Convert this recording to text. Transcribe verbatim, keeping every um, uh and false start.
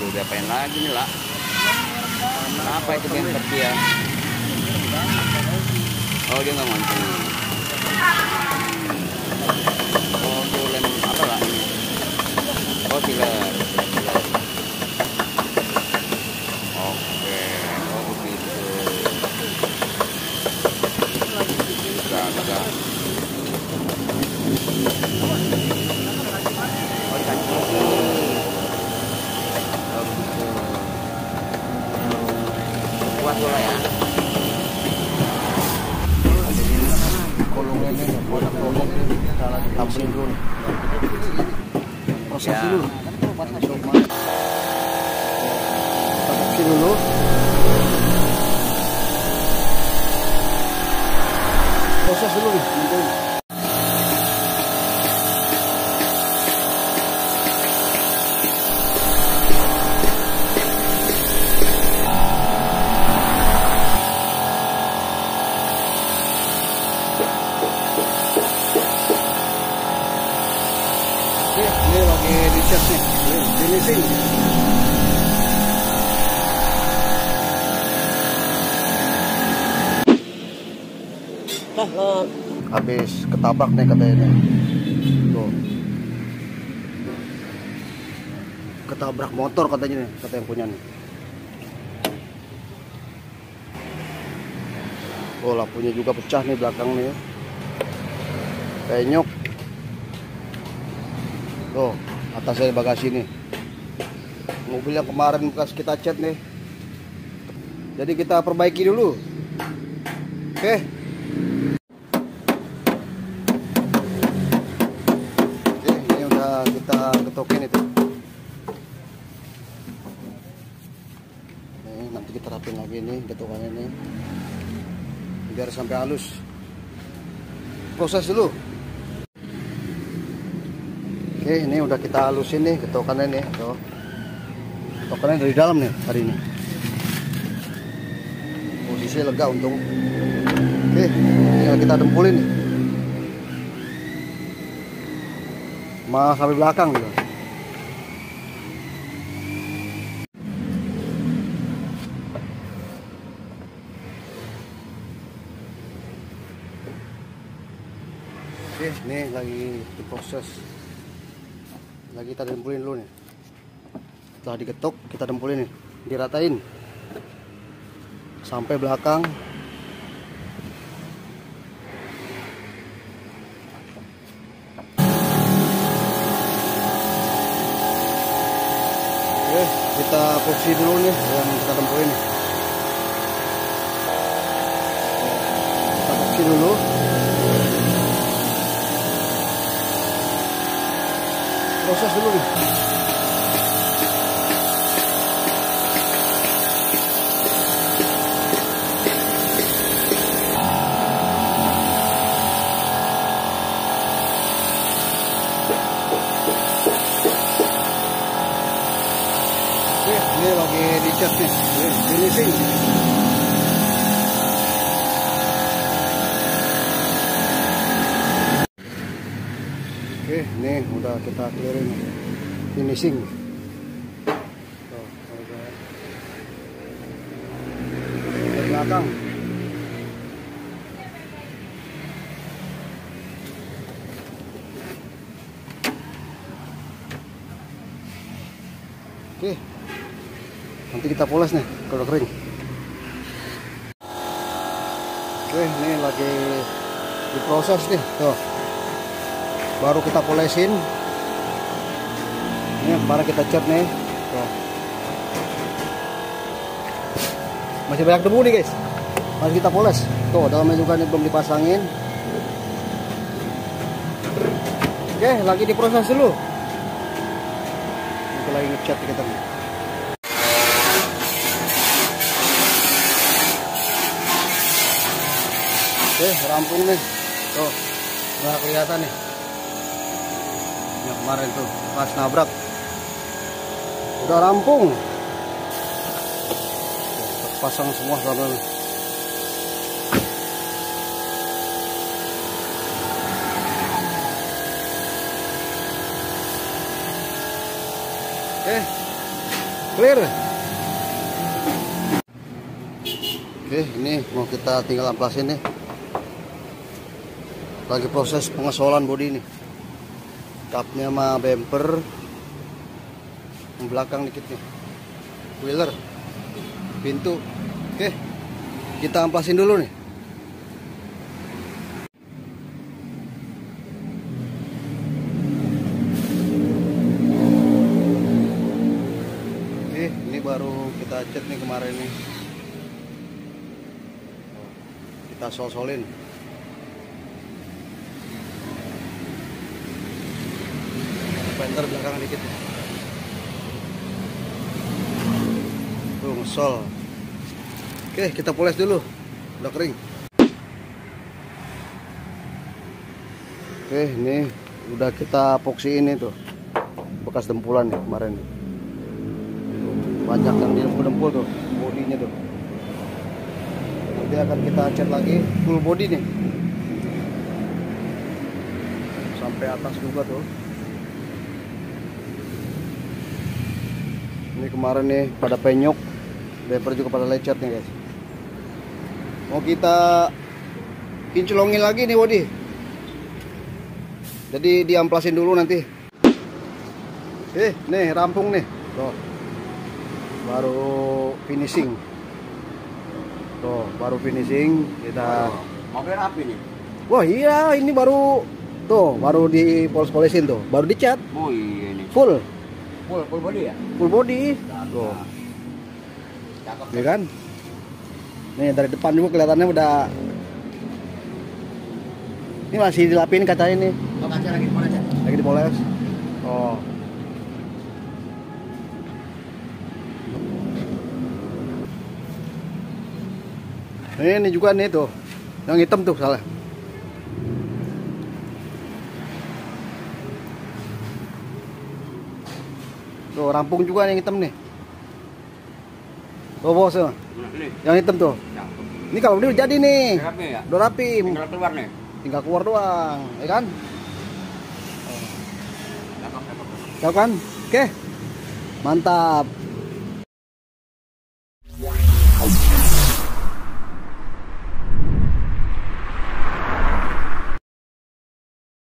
Aduh, diapain lagi nih lah? Apa itu bemper dia? Oh, dia nggak ngonci. Oh, tuh lem apa lah? Oh, sealer. Oke, oh begitu. Enggak, enggak. Oh, dikasih. Oh, begitu. Kuat bola ya. Kolongannya bola kolong kalau tambahin dulu. Proses Ya. dulu. Tabukin dulu. Proses dulu nih. Ini lagi dicat nih, finishing. Habis ketabrak nih katanya. Tuh. Ketabrak motor katanya nih, kata yang punya nih. Oh, lampunya juga pecah nih belakang nih. Penyok. Tuh, atasnya bagasi nih. Mobil yang kemarin bekas kita cat nih. Jadi kita perbaiki dulu. Oke. Oke, ini udah kita getokin itu. Nih, nanti kita rapin lagi nih getokannya nih. Biar sampai halus. Proses dulu. Oke, ini udah kita halusin nih getokannya nih. Tuh. Getokannya dari dalam nih hari ini. Posisinya lega untung. Oke, tinggal kita dempulin nih. Mas sampai belakang juga. Oke, nih lagi diproses. Lagi kita dempulin dulu nih. Setelah digetok, kita dempulin nih, diratain sampai belakang. Oke, kita epoksi dulu nih yang kita dempulin nih. Kita epoksi dulu. Proses dulu nih. Oke, ini lagi dicat nih, finishing. Oke, nih udah kita clearing, finishing. Tuh, dari belakang. Oke, nanti kita poles nih kalau udah kering. Oke, ini lagi diproses nih, tuh. Baru kita polesin. Ini kemarin kita cat nih. Tuh. Masih banyak debu nih guys. Masih kita poles. Tuh, dalamnya juga nih belum dipasangin. Oke, lagi diproses dulu. Kita lagi ngecat kita nih. Oke, rampung nih. Tuh, udah kelihatan nih. Yang kemarin tuh pas nabrak udah rampung. Pasang semua sama. Oke, Clear. Oke, ini mau kita tinggal amplasin nih. Lagi proses pengesolan bodi ini. Kapnya sama bumper yang belakang dikit nih. Wheeler, pintu. Oke, kita amplasin dulu nih. Oke, ini baru kita cat nih kemarin nih. Kita sol-solin. Fender belakang dikit nih. Tuh ngesol. Oke, kita poles dulu. Udah kering. Oke, ini udah kita epoxy ini tuh. Bekas dempulan nih kemarin nih. Banyak yang didempul-dempul tuh bodinya tuh. Nanti akan kita cat lagi full body nih. Sampai atas juga tuh. Ini kemarin nih pada penyok, bumper juga pada lecet nih guys. Mau kita kinclongin lagi nih body. Jadi diamplasin dulu nanti. Eh, nih rampung nih. Tuh. Baru finishing. Tuh, baru finishing kita. Mobil rapi nih. Wah, iya, ini baru tuh, baru dipoles-polesin tuh, baru dicat. Oh iya nih. Full. Full full body ya? Full body. Tuh. Cakep. Ya kan? Nih dari depan juga kelihatannya udah. Ini masih dilapin kacanya nih. Oh, kaca lagi dipoles ya? Lagi dipoles. Oh. Ini, ini juga nih tuh. Yang hitam tuh salah. Tuh rampung juga yang hitam nih. Tuh bos tuh. Yang hitam tuh. Ini kalau udah jadi nih. Rapi ya? Udah rapi. Tinggal keluar nih. Tinggal keluar doang, ya kan? Cakep, cakep. Cakep kan? Oke. Mantap.